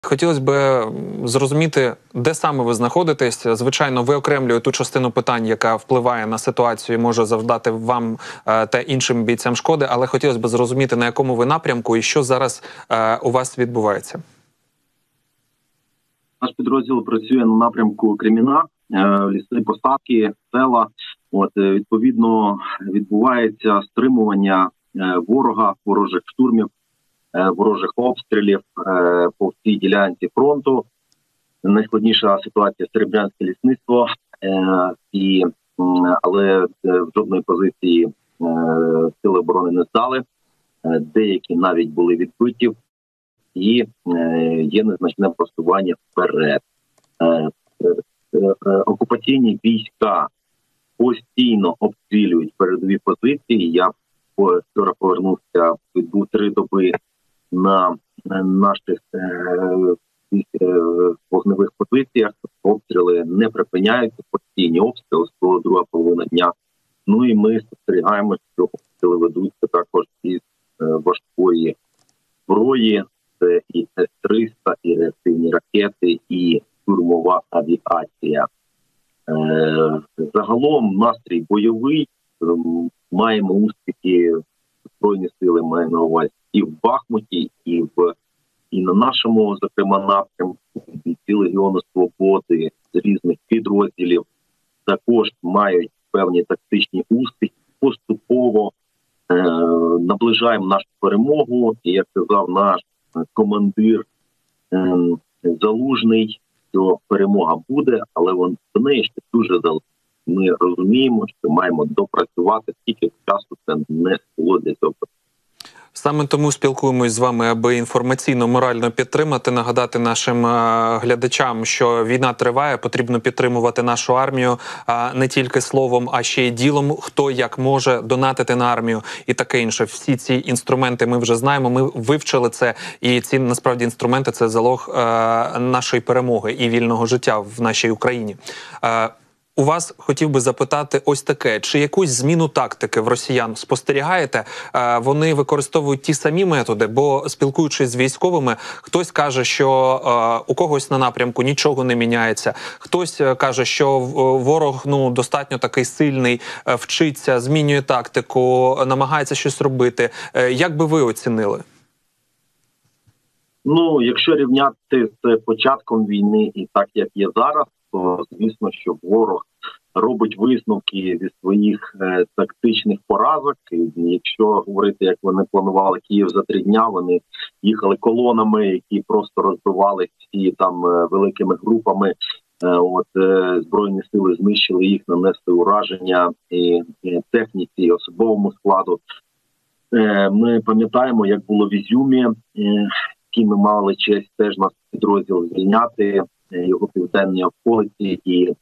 Хотілося б зрозуміти, де саме ви знаходитесь. Звичайно, ви окремлюєте ту частину питань, яка впливає на ситуацію і може завдати вам та іншим бійцям шкоди, але хотілося б зрозуміти, на якому ви напрямку і що зараз у вас відбувається. Наш підрозділ працює на напрямку Креміна, ліси, посадки, села. Відповідно, відбувається стримування ворога, ворожих штурмів, ворожих обстрілів по всій ділянці фронту. Найскладніша ситуація – Серебрянське лісництво, але в жодної позиції сили оборони не здали. Деякі навіть були відбиті і є незначне просування вперед. Окупаційні війська постійно обстрілюють передові позиції. Я вчора повернувся, відбув 3 доби на наших вогневих позиціях. Обстріли не припиняються, постійні обстріли, з друга половина дня. Ну і ми спостерігаємо, що обстріли ведуться також із важкої зброї. Це і С-300, і реактивні ракети, і штурмова авіація. Загалом настрій бойовий. Маємо успіхи, Збройні сили має на увазі і в Бахмуті, і на нашому, зокрема, напрямку, бійці Легіону Свободи з різних підрозділів також мають певні тактичні успіхи. Поступово наближаємо нашу перемогу. І, як сказав наш командир Залужний, що перемога буде, але до неї ще дуже далеко. Ми розуміємо, що маємо допрацювати, скільки часу це не було для цього. Саме тому спілкуємось з вами, аби інформаційно, морально підтримати, нагадати нашим глядачам, що війна триває, потрібно підтримувати нашу армію не тільки словом, а ще й ділом, хто як може донатити на армію і таке інше. Всі ці інструменти ми вже знаємо, ми вивчили це, і ці, насправді, інструменти – це залог нашої перемоги і вільного життя в нашій Україні. У вас хотів би запитати ось таке. Чи якусь зміну тактики в росіян спостерігаєте? Вони використовують ті самі методи, бо спілкуючись з військовими, хтось каже, що у когось на напрямку нічого не міняється. Хтось каже, що ворог достатньо такий сильний, вчиться, змінює тактику, намагається щось робити. Як би ви оцінили? Якщо рівняти з початком війни і так, як є зараз, то, звісно, що ворог робить висновки зі своїх тактичних поразок. Якщо говорити, як вони планували Київ за 3 дня, вони їхали колонами, які просто розбивали всі там великими групами. Збройні сили знищили їх, нанесли ураження і техніці, і особовому складу. Ми пам'ятаємо, як було в Ізюмі, який ми мали честь теж наш підрозділ звільняти, його південні околиці, і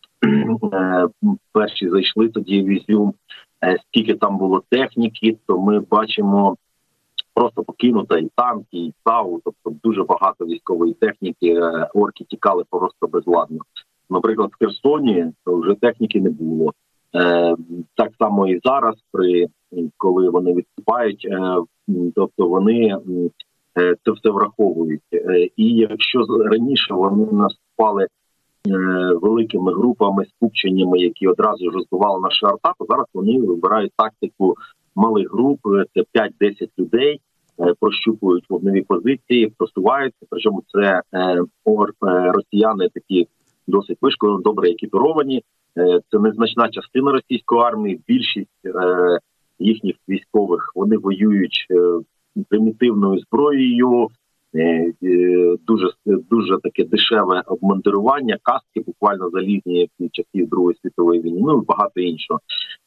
перші зайшли тоді в Ізюм. Скільки там було техніки, то ми бачимо просто покинута і танки, і САУ, тобто дуже багато військової техніки, орки тікали просто безладно. Наприклад, в Херсоні то вже техніки не було. Так само і зараз, коли вони відступають, тобто вони це все враховують. І якщо раніше вони наступали великими групами, скупченнями, які одразу ж розбивали нашу арта, то зараз вони вибирають тактику малих груп, це 5-10 людей, прощупують вогневі позиції, просуваються, причому це росіяни такі досить вишколені, добре екіпіровані, це незначна частина російської армії, більшість їхніх військових, вони воюють примітивною зброєю, дуже таке дешеве обмундирування, каски буквально залізні, як в часів Другої світової війни, і багато іншого.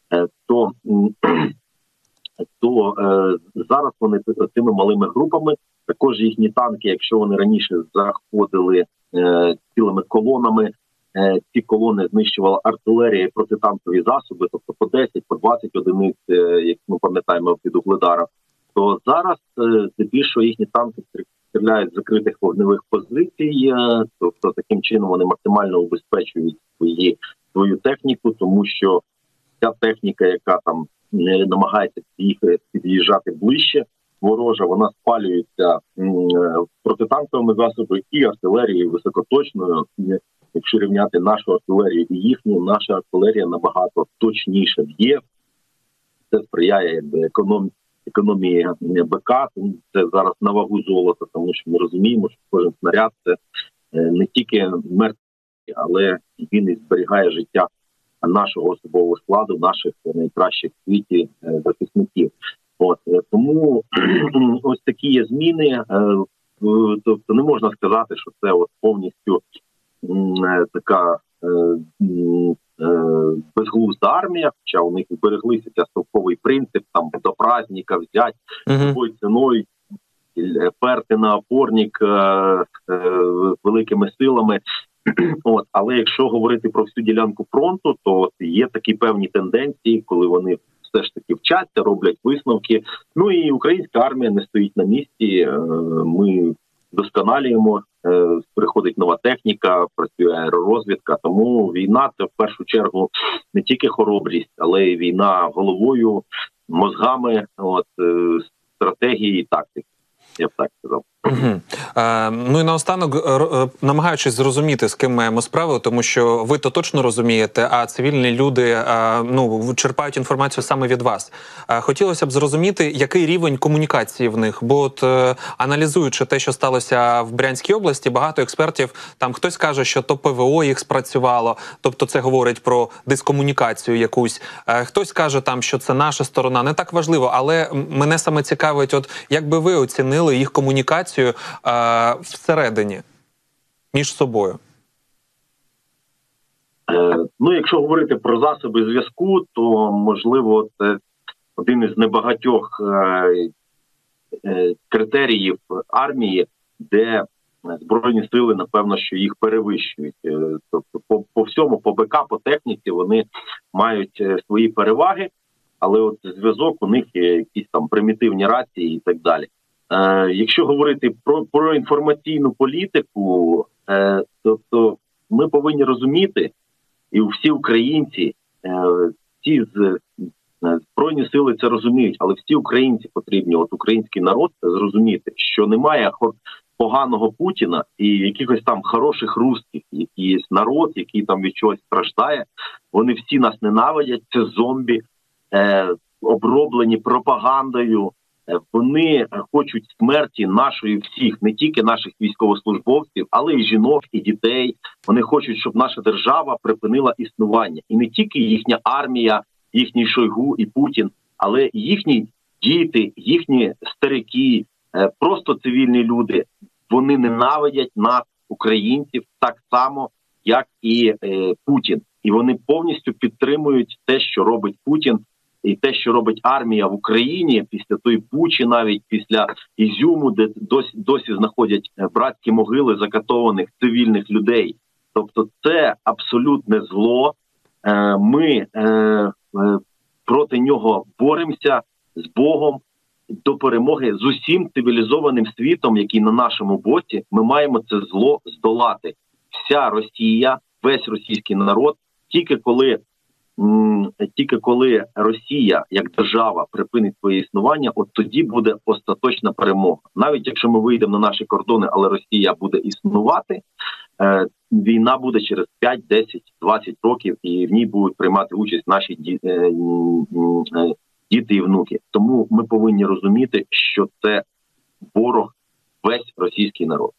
То зараз вони цими малими групами, також їхні танки, якщо вони раніше заходили цілими колонами, ці колони знищувала артилерія і протитанкові засоби, тобто по 10, по 20 одиниць, як ми пам'ятаємо під Угледаром, то зараз здебільшого їхні танки стріляють з закритих вогневих позицій, тобто таким чином вони максимально убезпечують свою техніку, тому що ця техніка, яка там намагається під'їжджати ближче, ворожа, вона спалюється протитанковими засобами і артилерією високоточною. Якщо рівняти нашу артилерію і їхню, наша артилерія набагато точніше б'є. Це сприяє економії БК, тому це зараз на вагу золота, тому що ми розуміємо, що кожен снаряд – це не тільки мертвий, але він і зберігає життя нашого особового складу, наших найкращих в світі захисників. Тому ось такі є зміни. Тобто не можна сказати, що це повністю така безглузда армія, хоча у них збереглися ця стовповий принцип, там до праздника взять любою ціною, перти на опорник великими силами. Але якщо говорити про всю ділянку фронту, то є такі певні тенденції, коли вони все ж таки вчаться, роблять висновки. Ну і українська армія не стоїть на місці. Ми досконалюємо, приходить нова техніка, працює аеророзвідка. Тому війна – це в першу чергу не тільки хоробрість, але й війна головою, мозгами, стратегії і тактики. Я б так сказав. Ну і наостанок, намагаючись зрозуміти, з ким маємо справу, тому що ви то точно розумієте, а цивільні люди черпають інформацію саме від вас. Хотілося б зрозуміти, який рівень комунікації в них, бо аналізуючи те, що сталося в Брянській області, багато експертів, там хтось каже, що то ПВО їх спрацювало, тобто це говорить про дискомунікацію якусь. Хтось каже там, що це наша сторона, не так важливо, але мене саме цікавить, як би ви оцінили їх комунікацію всередині, між собою? Якщо говорити про засоби зв'язку, то, можливо, це один із небагатьох критеріїв армії, де Збройні сили, напевно, що їх перевищують. Тобто по всьому, по БК, по техніці вони мають свої переваги, але зв'язок у них є якісь там примітивні рації і так далі. Якщо говорити про інформаційну політику, тобто ми повинні розуміти, і всі українці, всі Збройні сили це розуміють, але всі українці потрібні, український народ зрозуміти, що немає поганого Путіна і якихось там хороших русських, якийсь народ, який там від чогось страждає. Вони всі нас ненавидять, це зомбі, оброблені пропагандою. Вони хочуть смерті нашої всіх, не тільки наших військовослужбовців, але й жінок, і дітей. Вони хочуть, щоб наша держава припинила існування. І не тільки їхня армія, їхній Шойгу і Путін, але й їхні діти, їхні старики, просто цивільні люди. Вони ненавидять нас, українців, так само, як і Путін. І вони повністю підтримують те, що робить Путін, і те, що робить армія в Україні після тої Бучі, навіть після Ізюму, де досі знаходять братські могили закатованих цивільних людей. Тобто це абсолютне зло. Ми проти нього боремося з Богом до перемоги, з усім цивілізованим світом, який на нашому боці. Ми маємо це зло здолати. Вся Росія, весь російський народ, тільки коли Росія як держава припинить своє існування, от тоді буде остаточна перемога. Навіть якщо ми вийдемо на наші кордони, але Росія буде існувати, війна буде через 5, 10, 20 років, і в ній будуть приймати участь наші діти і внуки. Тому ми повинні розуміти, що це ворог весь російський народ.